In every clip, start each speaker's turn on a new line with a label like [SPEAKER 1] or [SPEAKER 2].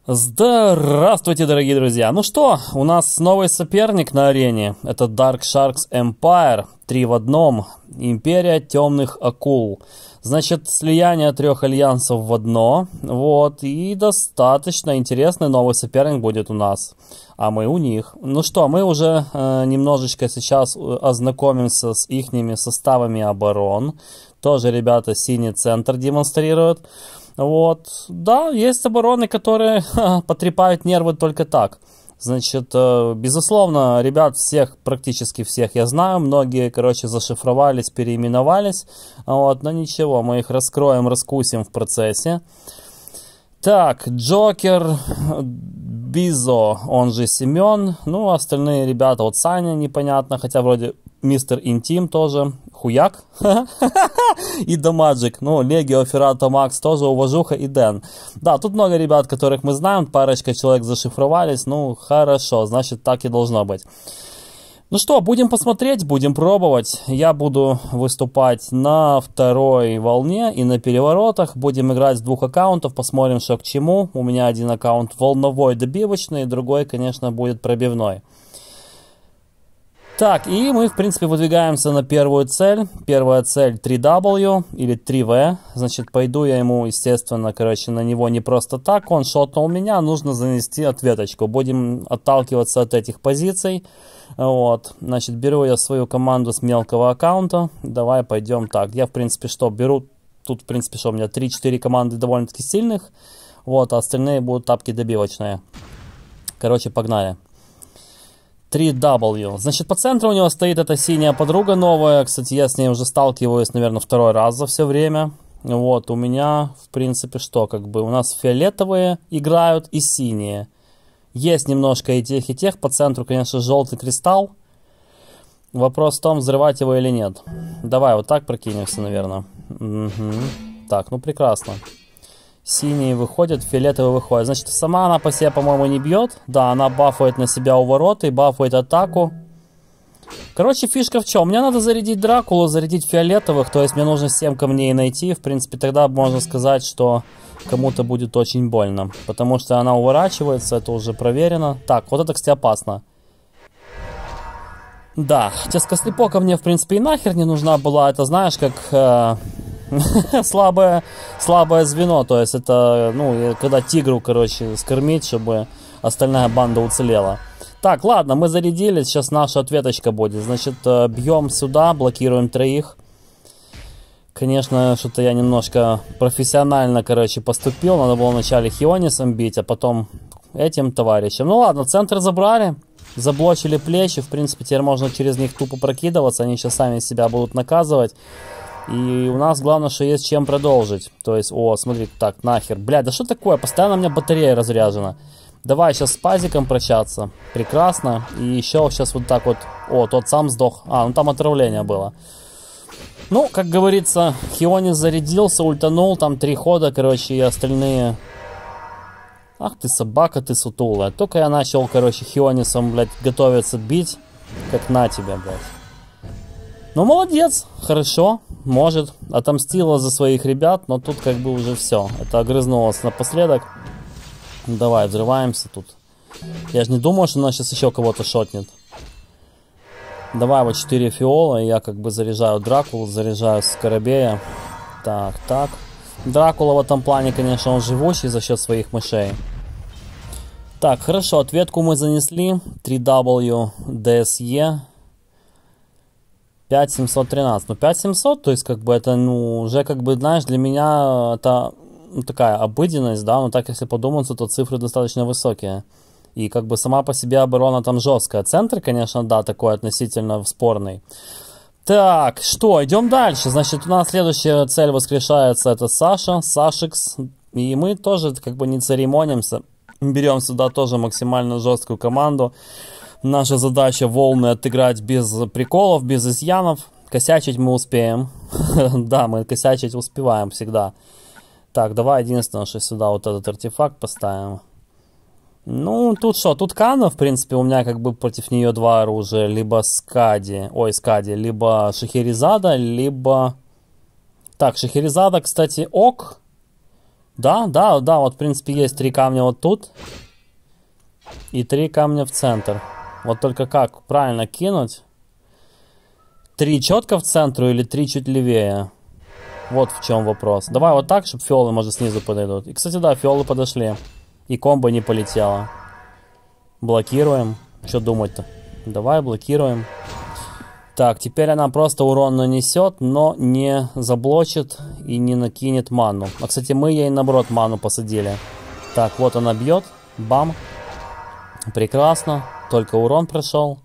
[SPEAKER 1] Здравствуйте, дорогие друзья! Ну что, у нас новый соперник на арене. Это Dark Sharks Empire 3 в одном. Империя темных акул. Значит, слияние трех альянсов в одно. Вот, и достаточно интересный новый соперник будет у нас. А мы у них. Ну что, мы уже немножечко сейчас ознакомимся с ихними составами оборон. Тоже ребята синий центр демонстрируют. Вот, да, есть обороны, которые потрепают нервы только так. Значит, безусловно, ребят всех, практически всех я знаю. Многие, короче, зашифровались, переименовались. Вот, но ничего, мы их раскроем, раскусим в процессе. Так, Джокер, Бизо, он же Семен. Ну, остальные ребята, вот Саня непонятно, хотя вроде Мистер Интим тоже. Хуяк. И Дамаджик. Ну, Легио, Феррато, Макс тоже, Уважуха и Дэн. Да, тут много ребят, которых мы знаем. Парочка человек зашифровались. Ну, хорошо, значит, так и должно быть. Ну что, будем посмотреть, будем пробовать. Я буду выступать на второй волне и на переворотах. Будем играть с двух аккаунтов, посмотрим, что к чему. У меня один аккаунт волновой добивочный, другой, конечно, будет пробивной. Так, и мы, в принципе, выдвигаемся на первую цель. Первая цель 3W или 3V. Значит, пойду я ему, естественно, короче, на него не просто так. Он шотнул меня, нужно занести ответочку. Будем отталкиваться от этих позиций. Вот, значит, беру я свою команду с мелкого аккаунта. Давай пойдем так. Я, в принципе, что беру? Тут, в принципе, что у меня 3-4 команды довольно-таки сильных. Вот, а остальные будут тапки добивочные. Короче, погнали. 3W. Значит, по центру у него стоит эта синяя подруга новая. Кстати, я с ней уже сталкиваюсь, наверное, второй раз за все время. Вот, у меня, в принципе, что, как бы, у нас фиолетовые играют и синие. Есть немножко и тех. По центру, конечно, желтый кристалл. Вопрос в том, взрывать его или нет. Давай, вот так прокинемся, наверное. Угу. Так, ну прекрасно. Синие выходят, фиолетовые выходят. Значит, сама она по себе, по-моему, не бьет. Да, она бафает на себя увороты, бафает атаку. Короче, фишка в чем? Мне надо зарядить Дракулу, зарядить фиолетовых. То есть мне нужно 7 камней найти. В принципе, тогда можно сказать, что кому-то будет очень больно. Потому что она уворачивается, это уже проверено. Так, вот это, кстати, опасно. Да, тескослепока мне, в принципе, и нахер не нужна была. Это, знаешь, как... слабое звено, то есть это, ну, когда тигру, короче, скормить, чтобы остальная банда уцелела. Так, ладно, мы зарядились, сейчас наша ответочка будет. Значит, бьем сюда, блокируем троих. Конечно, что-то я немножко профессионально, короче, поступил. Надо было вначале Хионисом бить, а потом этим товарищем. Ну ладно, центр забрали, заблочили плечи. В принципе, теперь можно через них тупо прокидываться. Они сейчас сами себя будут наказывать. И у нас главное, что есть чем продолжить. То есть, о, смотри, так, нахер. Блядь, да что такое? Постоянно у меня батарея разряжена. Давай сейчас с пазиком прощаться. Прекрасно. И еще сейчас вот так вот. О, тот сам сдох. А, ну там отравление было. Ну, как говорится, Хионис зарядился, ультанул. Там 3 хода, короче, и остальные... Ах ты собака, ты сутулая. Только я начал, короче, Хионисом, блядь, готовиться бить. Как на тебя, блядь. Ну, молодец, хорошо, может, отомстила за своих ребят, но тут как бы уже все. Это огрызнулось напоследок. Давай, взрываемся тут. Я же не думал, что она сейчас еще кого-то шотнет. Давай вот 4 фиола, и я как бы заряжаю Дракулу, заряжаю Скоробея. Так, так. Дракула в этом плане, конечно, он живущий за счет своих мышей. Так, хорошо, ответку мы занесли. 3W DSE. 5713. Ну, 5700, то есть, как бы, это, ну, уже, как бы, знаешь, для меня это такая обыденность, да, но так, если подуматься, то цифры достаточно высокие. И, как бы, сама по себе оборона там жесткая. Центр, конечно, да, такой относительно спорный. Так, что, идем дальше. Значит, у нас следующая цель воскрешается, это Саша, Сашикс. И мы тоже, как бы, не церемонимся. Берем сюда тоже максимально жесткую команду. Наша задача волны отыграть без приколов, без изъянов. Косячить мы успеем. Да, мы косячить успеваем всегда. Так, давай единственное, что сюда вот этот артефакт поставим. Ну, тут что? Тут Канна, в принципе, у меня как бы против нее 2 оружия. Либо Скади, либо Шахерезада, либо... Так, Шахерезада, кстати, ок. Да, да, да, вот в принципе есть 3 камня вот тут. И 3 камня в центр. Вот только как правильно кинуть? 3 четко в центру или 3 чуть левее? Вот в чем вопрос. Давай вот так, чтобы фиолы, может, снизу подойдут. И, кстати, да, фиолы подошли. И комбо не полетело. Блокируем. Что думать-то? Давай, блокируем. Так, теперь она просто урон нанесет, но не заблочит и не накинет ману. А, кстати, мы ей, наоборот, ману посадили. Так, вот она бьет. Бам. Прекрасно. Только урон прошел.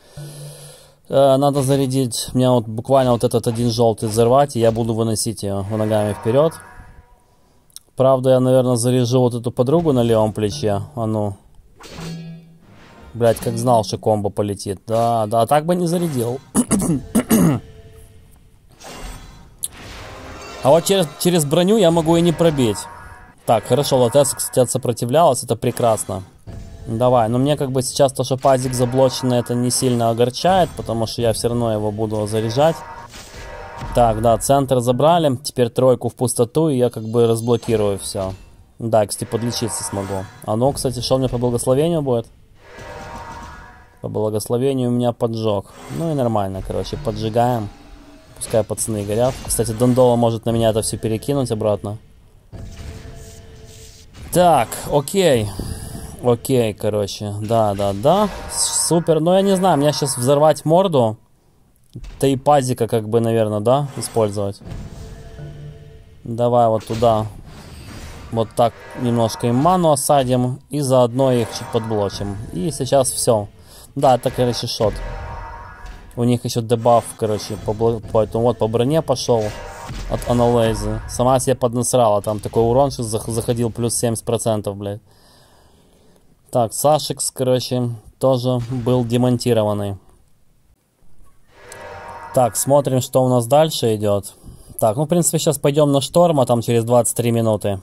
[SPEAKER 1] Надо зарядить. Мне вот буквально вот этот один желтый взорвать, и я буду выносить ее ногами вперед. Правда, я, наверное, заряжу вот эту подругу на левом плече. А ну. Блять, как знал, что комбо полетит. Да, да, так бы не зарядил. А вот через броню я могу и не пробить. Так, хорошо, Лотес, кстати, сопротивлялась, это прекрасно. Давай, но мне как бы сейчас то, что пазик заблоченный, это не сильно огорчает, потому что я все равно его буду заряжать. Так, да, центр забрали, теперь тройку в пустоту, и я как бы разблокирую все. Да, кстати, подлечиться смогу. А ну, кстати, что у меня по благословению будет? По благословению у меня поджог. Ну и нормально, короче, поджигаем. Пускай пацаны горят. Кстати, Дондола может на меня это все перекинуть обратно. Так, окей. Окей, короче, да. Супер, ну я не знаю, мне сейчас взорвать морду. Да и пазика как бы, наверное, да, использовать. Давай вот туда. Вот так немножко им ману осадим. И заодно их чуть подблочим. И сейчас все. Да, это, короче, шот. У них еще дебаф, короче, поэтому вот по броне пошел от Аналейзы. Сама себе поднасрала. Там такой урон сейчас заходил плюс 70%, блядь. Так, Сашекс, короче, тоже был демонтированный. Так, смотрим, что у нас дальше идет. Так, ну, в принципе, сейчас пойдем на шторм, а там через 23 минуты.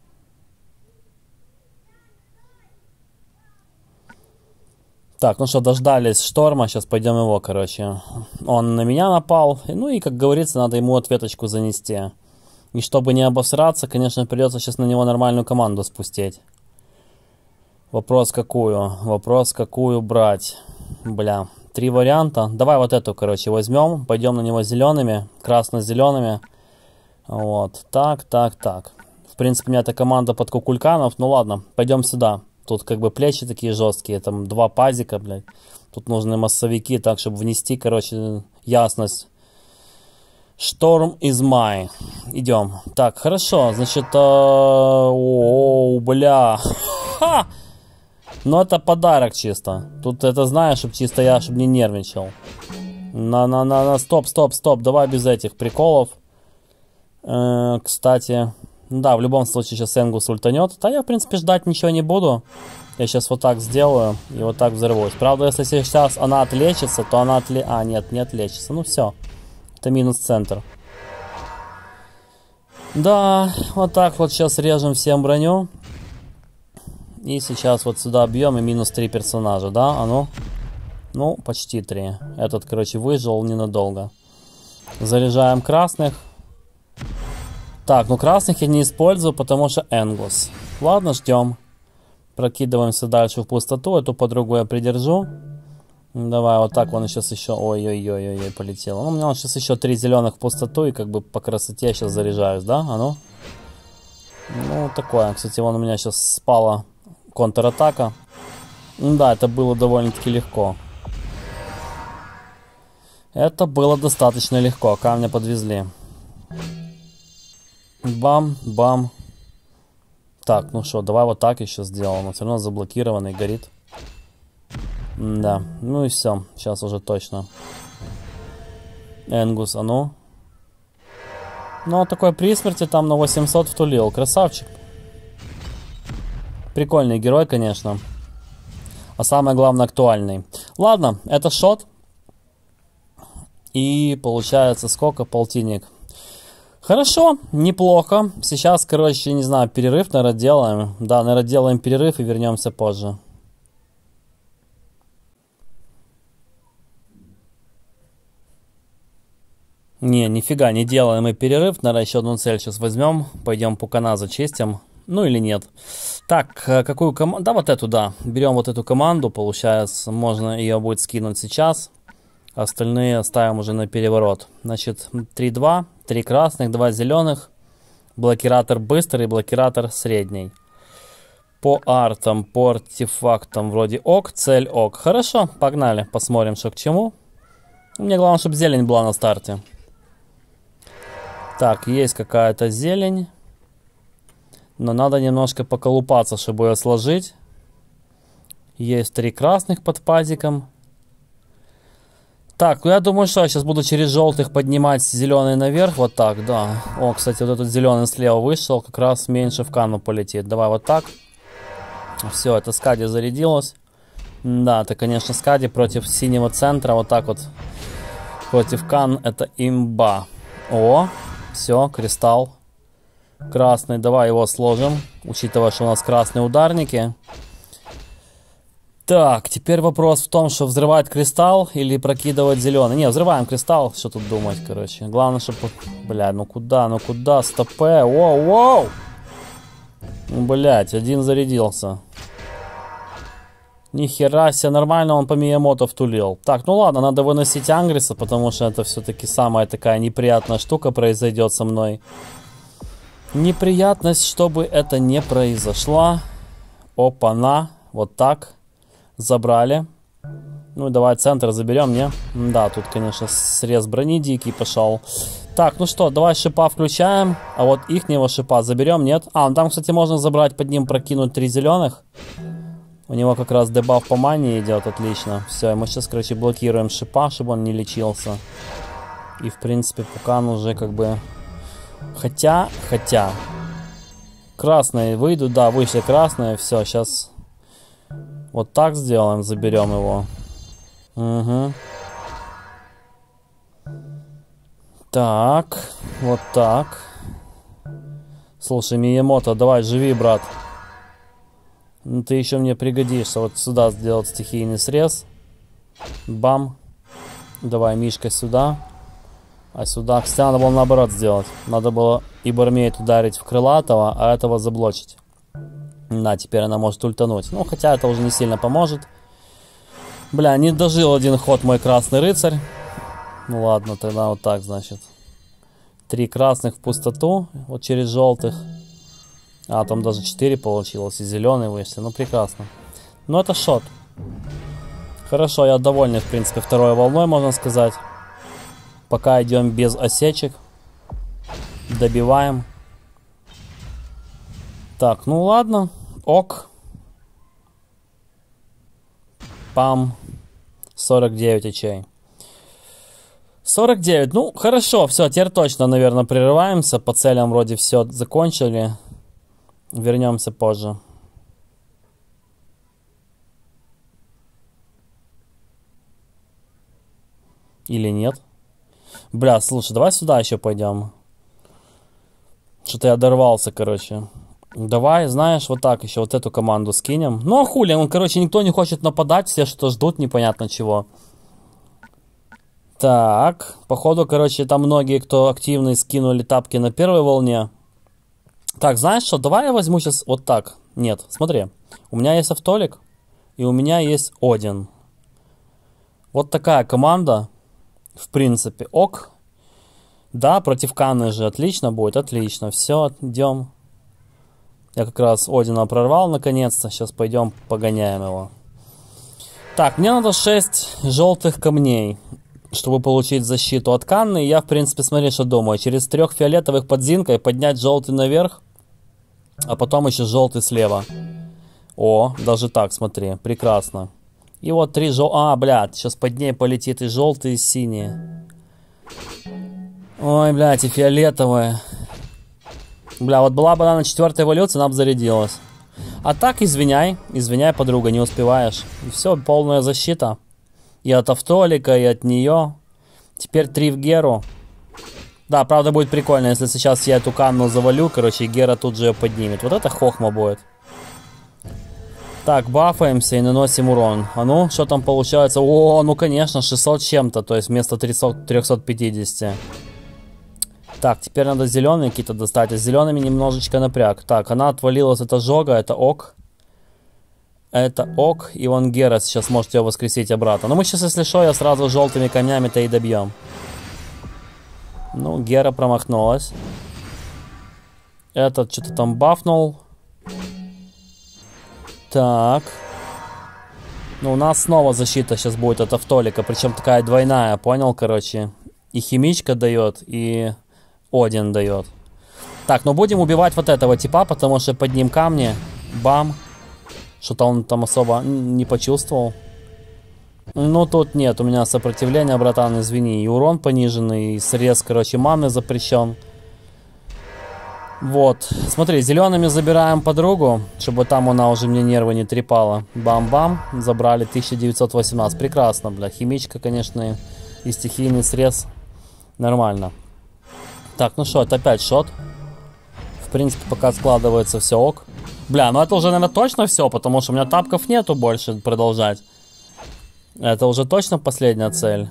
[SPEAKER 1] Так, ну что, дождались шторма, сейчас пойдем его, короче. Он на меня напал, ну и, как говорится, надо ему ответочку занести. И чтобы не обосраться, конечно, придется сейчас на него нормальную команду спустить. Вопрос какую? Вопрос какую брать? Бля, 3 варианта. Давай вот эту, короче, возьмем, пойдем на него зелеными, красно-зелеными. Вот, так. В принципе, у меня эта команда под кукульканов, ну ладно, пойдем сюда. Тут как бы плечи такие жесткие, там 2 пазика, блядь. Тут нужны массовики, так, чтобы внести, короче, ясность. Шторм из май. Идем. Так, хорошо, значит, бля. Ха! Ну, это подарок чисто. Тут это знаешь, чтобы чисто я, чтобы не нервничал. Стоп, давай без этих приколов. Кстати... Да, в любом случае сейчас Энгус ультанет. Да я, в принципе, ждать ничего не буду. Я сейчас вот так сделаю и вот так взорвусь. Правда, если сейчас она отлечится, то она А, нет, не отлечится. Ну все. Это минус центр. Да, вот так вот сейчас режем всем броню. И сейчас вот сюда бьем и минус 3 персонажа, да? А ну? Ну, почти 3. Этот, короче, выжил ненадолго. Заряжаем красных. Так, ну красных я не использую, потому что Энгус. Ладно, ждем. Прокидываемся дальше в пустоту. Эту подругу я придержу. Давай, вот так он сейчас еще... Ой-ой-ой, полетел. Ну, у меня сейчас еще 3 зеленых в пустоту. И как бы по красоте сейчас заряжаюсь, да? А ну? Ну, такое. Кстати, вон у меня сейчас спала контратака. Да, это было довольно-таки легко. Это было достаточно легко. Камня подвезли. Бам, бам. Так, ну что, давай вот так еще сделаем. Он все равно заблокированный, горит. Да, ну и все. Сейчас уже точно. Энгус, а ну. Ну, такой при смерти там на 800 втулил. Красавчик. Прикольный герой, конечно. А самое главное, актуальный. Ладно, это шот. И получается сколько? Полтинник. Хорошо, неплохо. Сейчас, короче, не знаю, перерыв, наверное, делаем. Да, наверное, делаем перерыв и вернемся позже. Не, нифига не делаем мы перерыв. Наверное, еще одну цель сейчас возьмем. Пойдем пукана зачистим. Ну или нет. Так, какую команду? Да, вот эту, да. Берем вот эту команду. Получается, можно ее будет скинуть сейчас. Остальные ставим уже на переворот. Значит, 3-2. 3 красных, 2 зеленых. Блокиратор быстрый, блокиратор средний. По артам, по артефактам вроде ок. Цель ок. Хорошо, погнали. Посмотрим, что к чему. Мне главное, чтобы зелень была на старте. Так, есть какая-то зелень. Но надо немножко поколупаться, чтобы ее сложить. Есть 3 красных под пазиком. Так, ну я думаю, что я сейчас буду через желтых поднимать зеленый наверх. Вот так, да. О, кстати, вот этот зеленый слева вышел. Как раз меньше в кану полетит. Давай вот так. Все, это Скади зарядилось. Да, это, конечно, Скади против синего центра. Вот так вот. Против Кан это имба. О, все, кристалл. Красный, давай его сложим. Учитывая, что у нас красные ударники. Так, теперь вопрос в том, что взрывать кристалл или прокидывать зеленый. Не, взрываем кристалл. Что тут думать, короче. Главное, чтобы... Бля, ну куда, стопе. Воу. Блять, один зарядился. Нихера себе, нормально он по Миямото втулил. Так, ну ладно, надо выносить Ангриса, потому что это все-таки самая такая неприятная штука произойдет со мной. Неприятность, чтобы это не произошло. Опа-на, вот так. Забрали. Ну и давай центр заберем, не? Да, тут, конечно, срез брони дикий пошел. Так, ну что, давай шипа включаем. А вот ихнего шипа заберем, нет? А, ну там, кстати, можно забрать, под ним прокинуть 3 зеленых. У него как раз дебаф по мане идет, отлично. Все, мы сейчас, короче, блокируем шипа, чтобы он не лечился. И, в принципе, пукан уже как бы... Хотя... Красные выйдут, да, вышли красные. Все, сейчас вот так сделаем, заберем его. Угу. Так, вот так. Слушай, Миямото, давай, живи, брат. Ну, ты еще мне пригодишься. Вот сюда сделать стихийный срез. Бам. Давай, Мишка, сюда. А сюда, кстати, надо было наоборот сделать. Надо было и Бармейт ударить в крылатого, а этого заблочить. Да, теперь она может ультануть. Ну, хотя это уже не сильно поможет. Бля, не дожил один ход мой красный рыцарь. Ну ладно, тогда вот так, значит. 3 красных в пустоту. Вот через желтых. А, там даже 4 получилось. И зеленый вышли. Ну, прекрасно. Ну, это шот. Хорошо, я довольный, в принципе, второй волной, можно сказать. Пока идем без осечек. Добиваем. Так, ну ладно. Ок. Пам. 49 очей. 49. Ну, хорошо. Все, теперь точно, наверное, прерываемся. По целям вроде все закончили. Вернемся позже. Или нет? Бля, слушай, давай сюда еще пойдем. Что-то я дорвался, короче. Давай, знаешь, вот так еще вот эту команду скинем. Ну, а хули, он, короче, никто не хочет нападать. Все что ждут, непонятно чего. Так, походу, короче, там многие, кто активный, скинули тапки на первой волне. Так, знаешь что, давай я возьму сейчас вот так. Нет, смотри. У меня есть Автолик, и у меня есть Один. Вот такая команда. В принципе, ок. Да, против Канны же отлично будет, отлично. Все, идем. Я как раз Одина прорвал наконец-то. Сейчас пойдем погоняем его. Так, мне надо 6 желтых камней, чтобы получить защиту от Канны. Я, в принципе, смотри, что думаю. Через 3 фиолетовых под Зинкой поднять желтый наверх, а потом еще желтый слева. О, даже так, смотри, прекрасно. И вот 3 желтых... А, блядь, сейчас под ней полетит и желтые, и синие. Ой, блядь, и фиолетовые. Бля, вот была бы она на 4-й эволюции, она бы зарядилась. А так, извиняй, подруга, не успеваешь. И все, полная защита. И от Автолика, и от нее. Теперь 3 в Геру. Да, правда, будет прикольно, если сейчас я эту Канну завалю, короче, и Гера тут же ее поднимет. Вот это хохма будет. Так, бафаемся и наносим урон. А ну, что там получается? О, ну конечно, 600 чем-то, то есть вместо 350. Так, теперь надо зеленые какие-то достать. А с зелеными немножечко напряг. Так, она отвалилась от ожога, это ок. Это ок. И вон Гера сейчас может ее воскресить обратно. Но мы сейчас, если что, я сразу желтыми камнями-то и добьем. Ну, Гера промахнулась. Этот что-то там бафнул. Так. Ну, у нас снова защита сейчас будет от автолика. Причем такая двойная, понял, короче. И химичка дает, и Один дает. Так, ну будем убивать вот этого типа, потому что под ним камни. Бам. Что-то он там особо не почувствовал. Ну, тут нет, у меня сопротивление, братан, извини. И урон пониженный, и срез, короче, маны запрещен. Вот. Смотри, зелеными забираем подругу, чтобы там она уже мне нервы не трепала. Бам-бам. Забрали 1918. Прекрасно, бля. Химичка, конечно, и стихийный срез. Нормально. Так, ну что, это опять шот. В принципе, пока складывается все ок. Бля, ну это уже, наверное, точно все, потому что у меня тапков нету больше продолжать. Это уже точно последняя цель.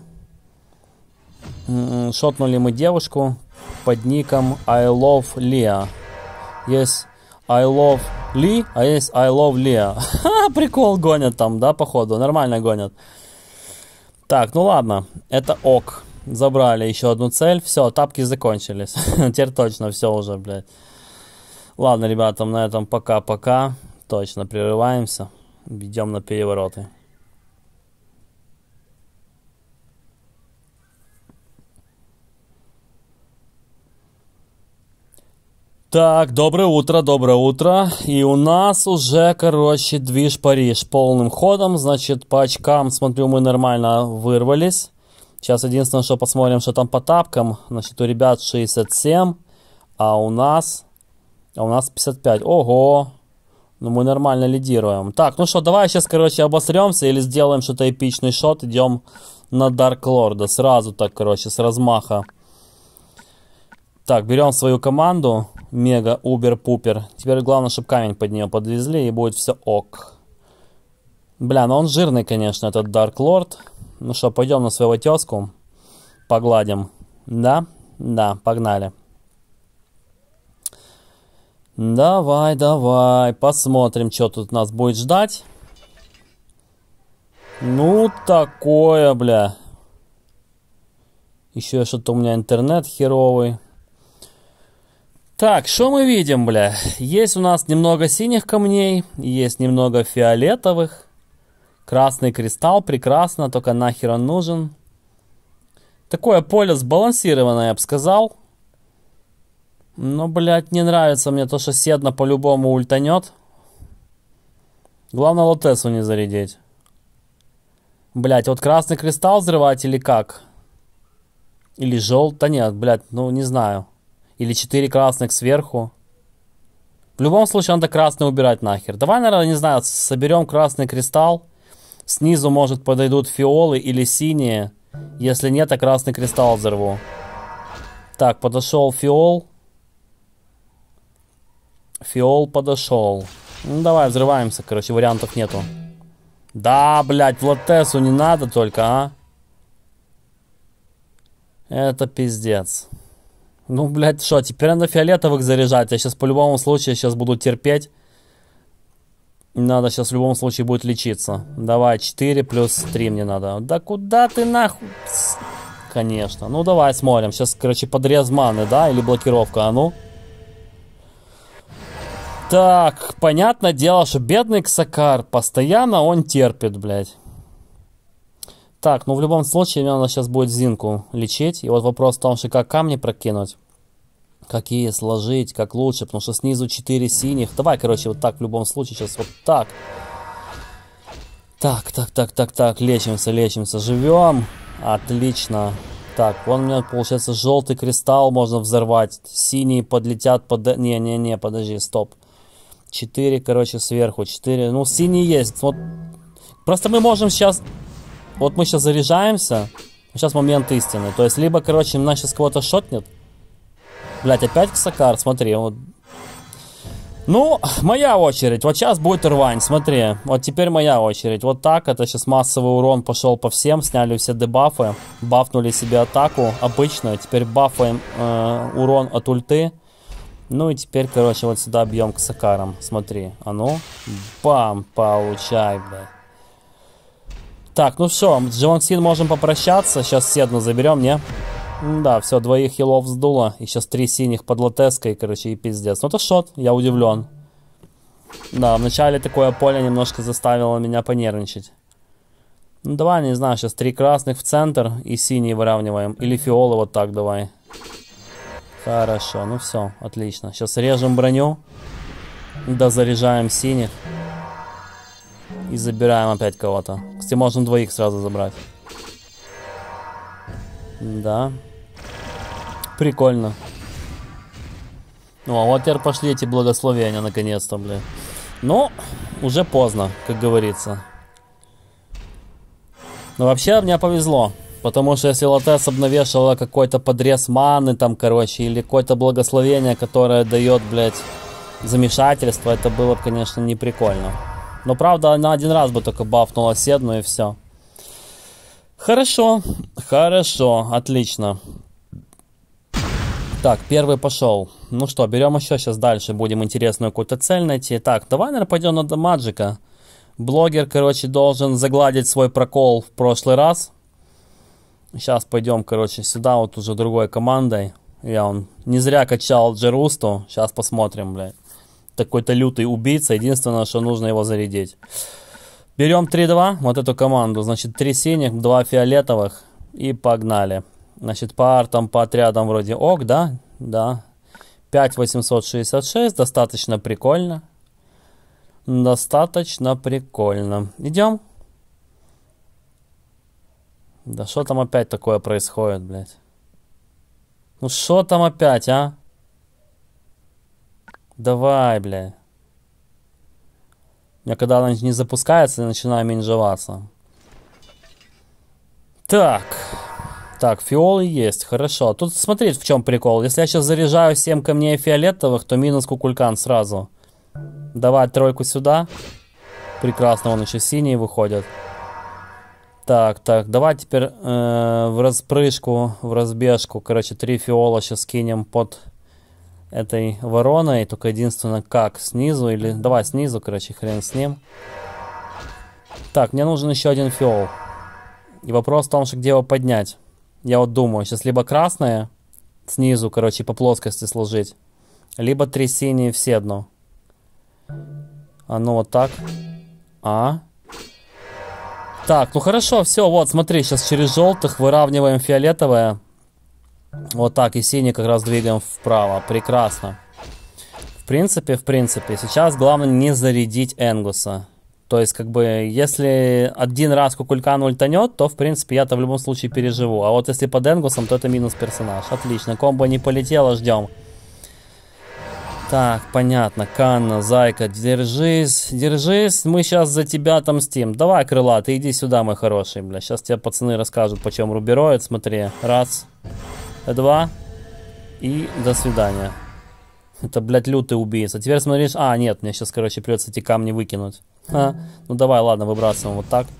[SPEAKER 1] Шотнули мы девушку под ником I Love Leah. Есть I Love Lee, а есть I Love Leah. Ха, прикол, гонят там, да, походу, нормально гонят. Так, ну ладно, это ок. Забрали еще одну цель, все, тапки закончились. Теперь точно все уже, блядь. Ладно, ребята, на этом пока-пока. Точно, прерываемся. Идем на перевороты. Так, доброе утро. И у нас уже, короче, движ Париж полным ходом. Значит, по очкам, смотрю, мы нормально вырвались. Сейчас единственное, что посмотрим, что там по тапкам. Значит, у ребят 67, а у нас 55. Ого! Ну, мы нормально лидируем. Так, ну что, давай сейчас, короче, обосремся или сделаем что-то эпичный шот. Идем на Dark Lord. Сразу так, короче, с размаха. Так, берем свою команду. Мега, убер-пупер. Теперь главное, чтобы камень под нее подвезли, и будет все ок. Бля, ну он жирный, конечно, этот Dark Lord. Ну что, пойдем на своего тезку. Погладим. Да? Да, погнали. Давай, посмотрим, что тут нас будет ждать. Ну, такое, бля. Еще что-то у меня интернет херовый. Так, что мы видим, бля? Есть у нас немного синих камней, есть немного фиолетовых. Красный кристалл, прекрасно, только нахер он нужен. Такое поле сбалансированное, я бы сказал. Но, блядь, не нравится мне то, что Седна по-любому ультанет. Главное Лотесу не зарядить. Блядь, вот красный кристалл взрывать или как? Или желтый? Да нет, блядь, ну не знаю. Или 4 красных сверху. В любом случае надо красный убирать нахер. Давай, наверное, не знаю, соберем красный кристалл. Снизу, может, подойдут фиолы или синие. Если нет, то красный кристалл взорву. Так, подошел фиол. Фиол подошел. Ну, давай, взрываемся, короче, вариантов нету. Да, блядь, в Лотесу не надо только, а? Это пиздец. Ну, блядь, что, теперь надо фиолетовых заряжать. Я сейчас по любому случаю сейчас буду терпеть. Надо сейчас в любом случае будет лечиться. Давай, 4 плюс 3 мне надо. Да куда ты нахуй? Конечно. Ну, давай смотрим. Сейчас, короче, подрез маны, да? Или блокировка, а ну? Так, понятное дело, что бедный Ксакар. Постоянно он терпит, блядь. Так, ну в любом случае мне надо сейчас будет Зинку лечить. И вот вопрос в том, что как камни прокинуть. Какие сложить, как лучше. Потому что снизу 4 синих. Давай, короче, вот так в любом случае. Сейчас вот так. Так. Лечимся. Живем. Отлично. Так, вон у меня получается желтый кристалл можно взорвать. Синие подлетят под... Не, подожди, стоп. 4, короче, сверху. 4. Ну, синий есть. Вот. Просто мы можем сейчас... Вот мы сейчас заряжаемся. Сейчас момент истины. То есть, либо, короче, нас сейчас кого-то шотнет. Блять, опять Ксакар, смотри. Вот. Ну, моя очередь. Вот сейчас будет рвань, смотри. Вот теперь моя очередь. Вот так, это сейчас массовый урон пошел по всем. Сняли все дебафы. Бафнули себе атаку обычную. Теперь бафаем урон от ульты. Ну и теперь, короче, вот сюда бьем к сакарам. Смотри, а ну. Бам, получай, блядь. Так, ну все, с Дживонксин можем попрощаться. Сейчас Седну заберем, не? Да, все, 2 хилов сдуло. И сейчас 3 синих под латеской, короче, и пиздец. Ну это шот, я удивлен. Да, вначале такое поле немножко заставило меня понервничать. Ну давай, не знаю, сейчас 3 красных в центр и синие выравниваем. Или фиолы вот так давай. Хорошо, ну все, отлично. Сейчас режем броню. Дозаряжаем синих. И забираем опять кого-то. Кстати, можем 2 сразу забрать. Да. Прикольно. Ну, а вот теперь пошли эти благословения, наконец-то, блин. Но уже поздно, как говорится. Но вообще мне повезло. Потому что если Латес обнавешивала какой-то подрез маны, там, короче, или какое-то благословение, которое дает, блядь, замешательство, это было бы, конечно, не прикольно. Но, правда, она 1 раз бы только бафнула Седну и все. Хорошо, хорошо, отлично. Так, первый пошел. Ну что, берем еще сейчас дальше. Будем интересную какую-то цель найти. Так, давай, наверное, пойдем на дамаджика. Блогер, короче, должен загладить свой прокол в прошлый раз. Сейчас пойдем, короче, сюда вот уже другой командой. Я не зря качал Джерусту. Сейчас посмотрим, блядь. Такой-то лютый убийца. Единственное, что нужно его зарядить. Берем 3-2, вот эту команду. Значит, 3 синих, 2 фиолетовых. И погнали. Значит, по артам, по отрядам вроде ок, да? Да. 5866, достаточно прикольно. Достаточно прикольно. Идем. Да что там опять такое происходит, блядь? Ну что там опять, а? Давай, блядь. У меня когда она не запускается, я начинаю менжеваться. Так. Так, фиолы есть, хорошо. Тут смотрите, в чем прикол. Если я сейчас заряжаю 7 камней фиолетовых, то минус кукулькан сразу. Давай 3 сюда. Прекрасно, вон еще синие выходят. Так, так, давай теперь в распрыжку, в разбежку. Короче, 3 фиола сейчас кинем под этой вороной. Только единственное, как? Снизу или... Давай снизу, короче, хрен с ним. Так, мне нужен еще 1 фиол. И вопрос в том, что где его поднять. Я вот думаю, сейчас либо красное снизу, короче, по плоскости сложить. Либо 3 синие в седну. А ну вот так. Так, ну хорошо, все, вот, смотри, сейчас через желтых выравниваем фиолетовое. Вот так, и синий как раз двигаем вправо. Прекрасно. В принципе, сейчас главное не зарядить Энгуса. То есть, как бы, если 1 раз кукулькан ультанет, то, в принципе, я-то в любом случае переживу. А вот если под Энгусом, то это минус персонаж. Отлично, комбо не полетело, ждем. Так, понятно. Канна, зайка, держись, держись. Мы сейчас за тебя отомстим. Давай, крылатый, иди сюда, мой хороший, бля. Сейчас тебе пацаны расскажут, почем рубероид. Смотри. 1, 2. И до свидания. Это, блядь, лютый убийца. Теперь смотришь... А, нет, мне сейчас, короче, придется эти камни выкинуть. Ну давай, ладно, выбрасываем вот так.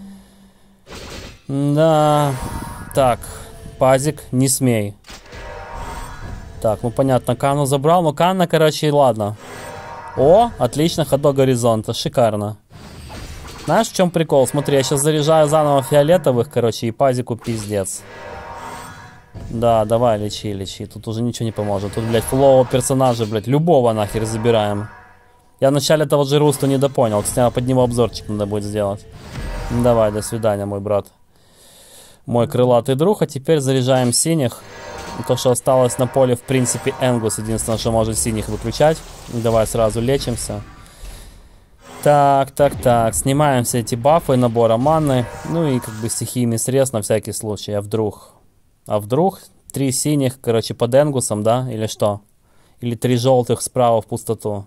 [SPEAKER 1] Да. Так. Пазик, не смей. Так, ну понятно, Канну забрал. Но Канна, короче, ладно. О, отлично, ходок горизонта. Шикарно. Знаешь, в чем прикол? Смотри, я сейчас заряжаю заново фиолетовых, короче, и пазику пиздец. Да, давай, лечи, лечи. Тут уже ничего не поможет. Тут, блядь, фулового персонажа, блядь, любого нахер забираем. Я вначале этого Джерусту не допонял. Кстати, под него обзорчик надо будет сделать. Давай, до свидания, мой брат. Мой крылатый друг. А теперь заряжаем синих. То, что осталось на поле, в принципе, Энгус. Единственное, что может синих выключать. Давай сразу лечимся. Так, так, так. Снимаем все эти бафы набора маны. Ну и как бы стихийный срез на всякий случай. А вдруг? А вдруг 3 синих, короче, под Энгусом, да? Или что? Или 3 желтых справа в пустоту.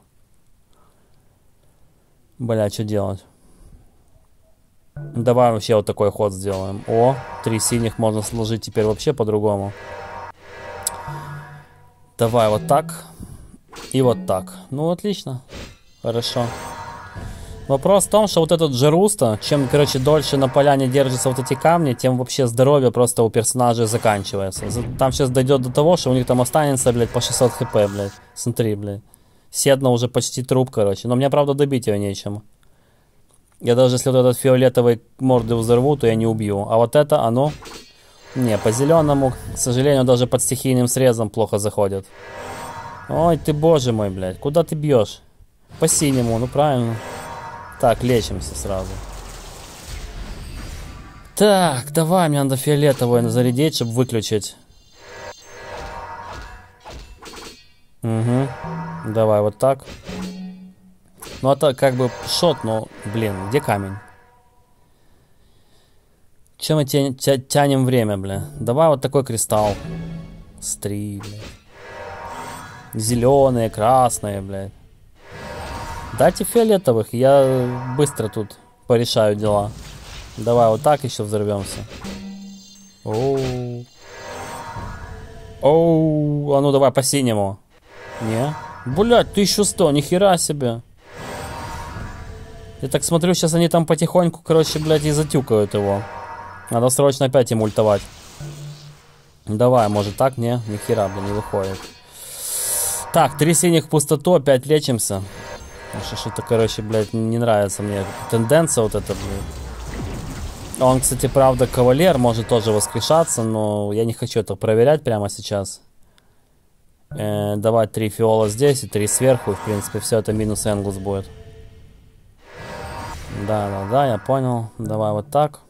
[SPEAKER 1] Бля, что делать? Давай вообще вот такой ход сделаем. О, 3 синих можно сложить теперь вообще по-другому. Давай вот так. И вот так. Ну, отлично. Хорошо. Вопрос в том, что вот этот Джеруста, чем, короче, дольше на поляне держатся вот эти камни, тем вообще здоровье просто у персонажей заканчивается. Там сейчас дойдет до того, что у них там останется, блядь, по 600 хп, блядь. Смотри, блядь. Седна уже почти труп, короче. Но мне, правда, добить ее нечем. Я даже если вот этот фиолетовый морды взорву, то я не убью. А вот это, оно... Не, по зеленому, к сожалению, даже под стихийным срезом плохо заходит. Ой, ты боже мой, блядь. Куда ты бьешь? По синему, ну правильно. Так, лечимся сразу. Так, давай, мне надо фиолетовую зарядить, чтобы выключить. Угу. Давай, вот так. Ну, это как бы шот, но, блин, где камень? Чем мы тянем время, бля? Давай вот такой кристалл. Стри, бля. Зеленые, красные, блядь. Дайте фиолетовых, я быстро тут порешаю дела. Давай вот так еще взорвемся. Оу. Оу, а ну давай по синему. Не? Блядь, 1100, нихера себе. Я так смотрю, сейчас они там потихоньку, короче, блядь, и затюкают его. Надо срочно опять им ультовать. Давай, может так? Не, нихера, блин, не выходит. Так, 3 синих в пустоту, опять лечимся. Что-то, короче, блядь, не нравится мне тенденция вот эта, блядь. Он, кстати, правда, кавалер, может тоже воскрешаться, но я не хочу это проверять прямо сейчас. Давай 3 фиола здесь и 3 сверху, и, в принципе, все это минус Энгус будет. Да, я понял. Давай вот так.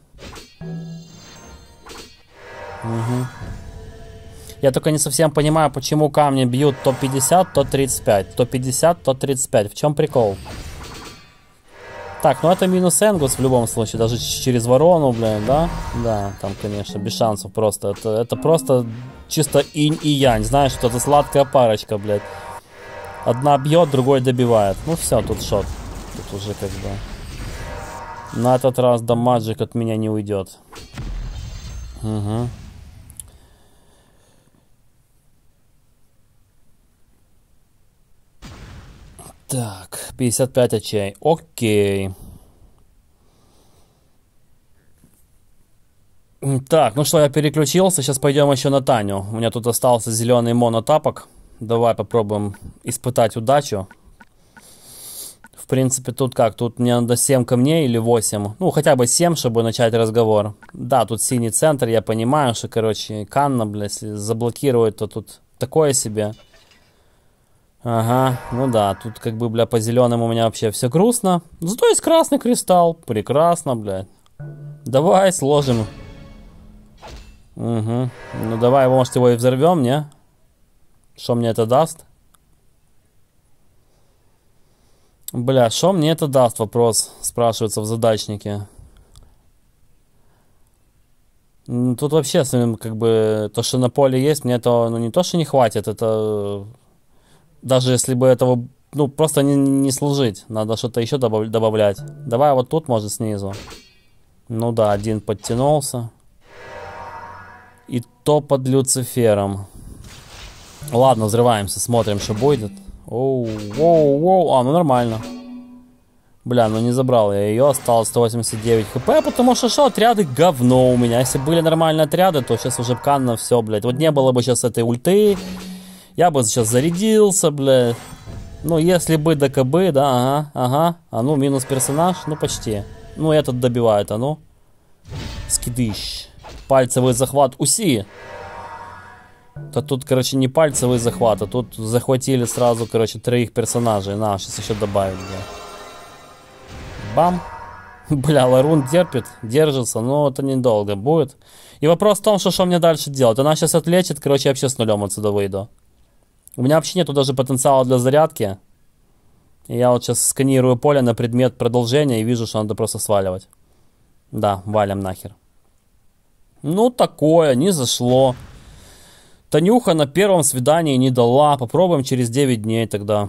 [SPEAKER 1] Угу. Я только не совсем понимаю, почему камни бьют то 50, то 35. То 50, то 35. В чем прикол? Так, ну это минус Энгус в любом случае. Даже через ворону, блин, да? Да, там, конечно, без шансов просто. Это просто чисто инь и янь. Знаешь, что это сладкая парочка, блядь. Одна бьет, другой добивает. Ну все, тут шот. Тут уже как бы... На этот раз дамаджик от меня не уйдет. Угу. Так, 55 очей. Окей. Так, ну что, я переключился. Сейчас пойдем еще на Таню. У меня тут остался зеленый монотапок. Давай попробуем испытать удачу. В принципе, тут как? Тут мне надо 7 камней или 8. Ну, хотя бы 7, чтобы начать разговор. Да, тут синий центр. Я понимаю, что, короче, Канна, бля, если заблокирует, то тут такое себе. Ага, ну да, тут как бы, бля, по зеленым у меня вообще все грустно. Зато есть красный кристалл. Прекрасно, блядь. Давай сложим. Угу. Ну давай, может, его и взорвем, не? Что мне это даст? Бля, что мне это даст? Вопрос спрашивается в задачнике. Тут вообще, как бы, то, что на поле есть, мне это, ну, не то, что не хватит, это... Даже если бы этого, ну, просто не служить. Надо что-то еще добавлять. Давай вот тут, может, снизу. Ну да, один подтянулся. И то под Люцифером. Ладно, взрываемся, смотрим, что будет. Оу, а, ну нормально. Бля, ну не забрал я ее, осталось 189 хп, потому что отряды говно у меня. Если были нормальные отряды, то сейчас уже Канна все, блядь. Вот не было бы сейчас этой ульты, я бы сейчас зарядился, блядь. Ну, если бы ДКБ, да, ага. А ну, минус персонаж, ну почти. Ну, этот добивает, а ну. Скидыш. Пальцевый захват УСИ. То тут, короче, не пальцевый захват, а тут захватили сразу, короче, 3 персонажей. На, сейчас еще добавить, бля. Бам. Бля, Ларун терпит, держится, но это недолго будет. И вопрос в том, что мне дальше делать. Она сейчас отлечит, короче, я вообще с нулем отсюда выйду. У меня вообще нету даже потенциала для зарядки. И я вот сейчас сканирую поле на предмет продолжения и вижу, что надо просто сваливать. Да, валим нахер. Ну, такое, не зашло. Танюха на первом свидании не дала. Попробуем через 9 дней тогда.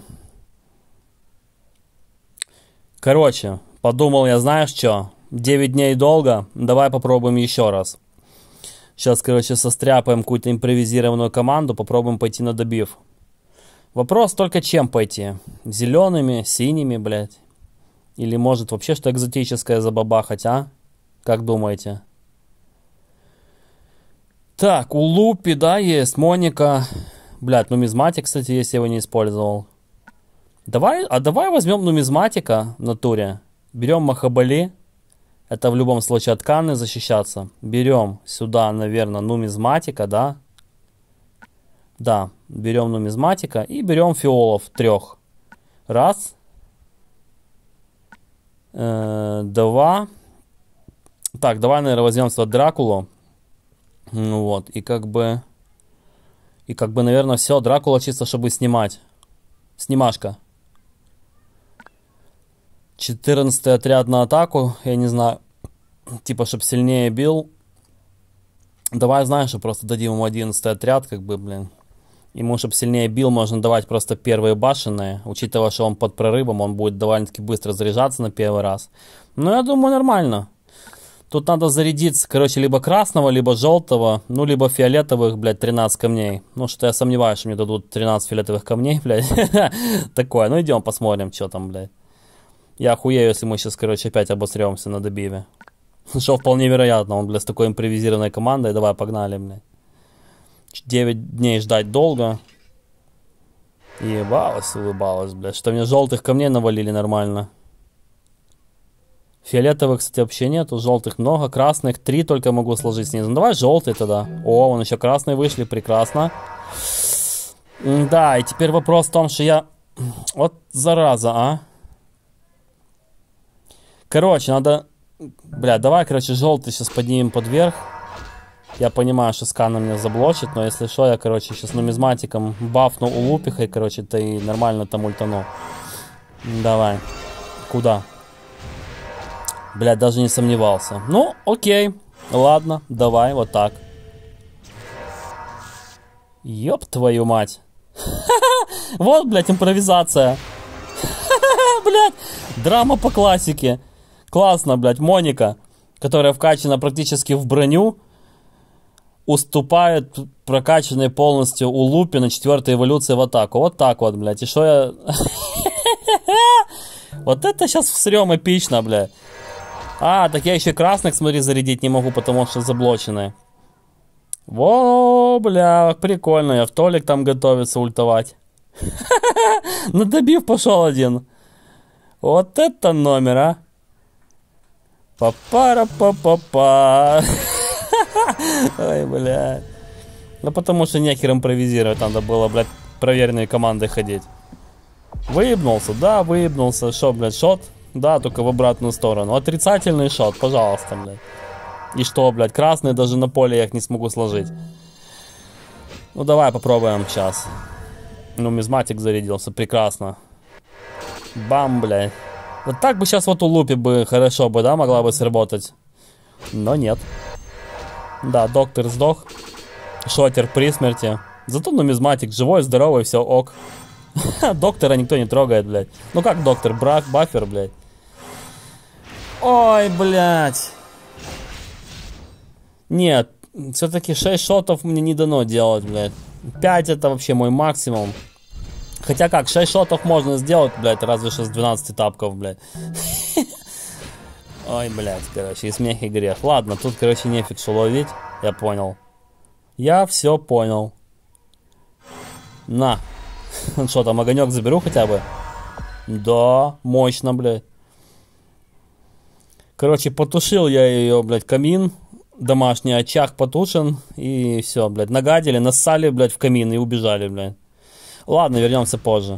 [SPEAKER 1] Короче, подумал я, знаешь что? 9 дней долго. Давай попробуем еще раз. Сейчас, короче, состряпаем какую-то импровизированную команду. Попробуем пойти на добив. Вопрос только чем пойти. Зелеными, синими, блядь. Или может вообще что экзотическое забабахать, а? Как думаете? Так, у Лупи, да, есть. Моника. Блядь, нумизматик, кстати, если я его не использовал. Давай возьмем нумизматика в натуре. Берем Махабали. Это в любом случае от Канны защищаться. Берем сюда, наверное, нумизматика, да? Да, берем нумизматика и берем фиолов 3. Раз. 2. Так, давай, наверное, возьмем сюда Дракулу. Ну вот, и как бы, наверное, все, Дракула чисто, чтобы снимать. Снимашка. 14-й отряд на атаку, я не знаю, типа, чтобы сильнее бил. Давай, знаешь, что просто дадим ему 11-й отряд, как бы, блин. Ему, чтобы сильнее бил, можно давать просто первые башенные. Учитывая, что он под прорывом, он будет довольно-таки быстро заряжаться на первый раз. Но я думаю, нормально. Тут надо зарядиться, короче, либо красного, либо желтого, ну, либо фиолетовых, блядь, 13 камней. Ну, что я сомневаюсь, что мне дадут 13 фиолетовых камней, блядь. Такое, ну, идем посмотрим, что там, блядь. Я охуею, если мы сейчас, короче, опять обосремся на добиве. Что вполне вероятно, он, блядь, с такой импровизированной командой. Давай, погнали, блядь. 9 дней ждать долго. Ебалась, улыбалась, блядь. Что мне желтых камней навалили нормально. Фиолетовых, кстати, вообще нету. Желтых много. Красных 3 только могу сложить снизу. Ну, давай желтый тогда. О, вон еще красные вышли. Прекрасно. Да, и теперь вопрос в том, что я... Вот зараза, а. Короче, надо... Бля, давай, короче, желтый сейчас поднимем под верх. Я понимаю, что скана меня заблочит, но если что, я, короче, сейчас нумизматиком бафну у лупихой, короче, то и нормально там ультану. Давай. Куда? Блядь, даже не сомневался. Ну, окей. Ладно, давай, вот так. Ёб твою мать. Вот, блядь, импровизация. Блядь, драма по классике. Классно, блядь, Моника, которая вкачана практически в броню, уступает прокачанной полностью у Лупи на 4-й эволюции в атаку. Вот так вот, блядь. И что я... Вот это сейчас всрем эпично, блядь. А, так я еще красных, смотри, зарядить не могу, потому что заблочены. Во, бля, прикольно. Я в Толик там готовится ультовать. На добив пошел один. Вот это номер, а. Па-пара-па-па-па. Ой, блядь. Ну, потому что нехер импровизировать. Надо было, блядь, проверенной командой ходить. Выебнулся, да, выебнулся. Шо, блядь, шот? Да, только в обратную сторону. Отрицательный шот, пожалуйста, блядь. И что, блядь, красные даже на поле я их не смогу сложить. Ну, давай попробуем сейчас. Нумизматик зарядился, прекрасно. Бам, блядь. Вот так бы сейчас вот у Лупи бы хорошо бы, да, могла бы сработать. Но нет. Да, доктор сдох. Шотер при смерти. Зато нумизматик живой, здоровый, все ок. Доктора никто не трогает, блядь. Ну как доктор? Баффер, блядь. Ой, блядь. Нет, все-таки 6 шотов мне не дано делать, блядь. 5 это вообще мой максимум. Хотя как, 6 шотов можно сделать, блядь, разве что с 12 тапков, блядь. Ой, блядь, короче, и смех, и грех. Ладно, тут, короче, нефиг что ловить. Я понял. Я все понял. На. Что там, огонек заберу хотя бы? Да, мощно, блядь. Короче, потушил я ее, блядь, камин. Домашний очаг потушен. И все, блядь, нагадили, нассали, блядь, в камин и убежали, блядь. Ладно, вернемся позже.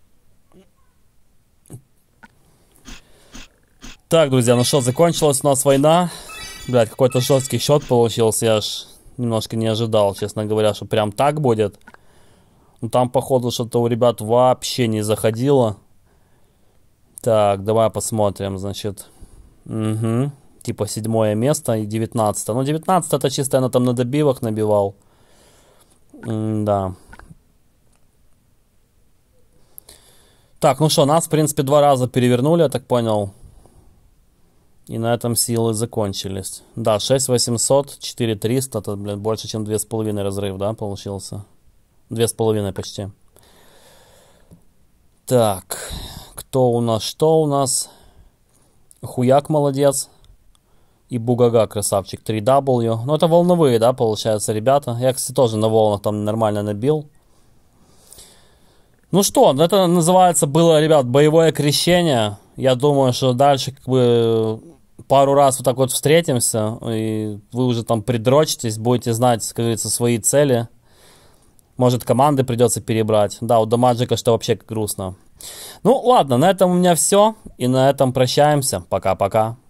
[SPEAKER 1] Так, друзья, ну что, закончилась у нас война. Блядь, какой-то жесткий счет получился. Я аж немножко не ожидал, честно говоря, что прям так будет. Ну там, походу, что-то у ребят вообще не заходило. Так, давай посмотрим, значит. Угу. Типа 7 место и 19. Ну, 19 это чисто я там на добивах набивал. Да. Так, ну что, нас, в принципе, 2 раза перевернули, я так понял. И на этом силы закончились. Да, 6800, 4300, это, блин, больше, чем 2,5 разрыв, да, получился? 2,5 почти. Так, кто у нас, что у нас? Хуяк молодец. И Бугага красавчик, 3W. Ну, это волновые, да, получается, ребята. Я, кстати, тоже на волнах там нормально набил. Ну что, это называется было, ребят, боевое крещение. Я думаю, что дальше как бы пару раз вот так вот встретимся, и вы уже там придрочитесь, будете знать, как говорится, свои цели. Может, команды придется перебрать. Да, у Дамаджика что вообще грустно. Ну, ладно, на этом у меня все. И на этом прощаемся. Пока-пока.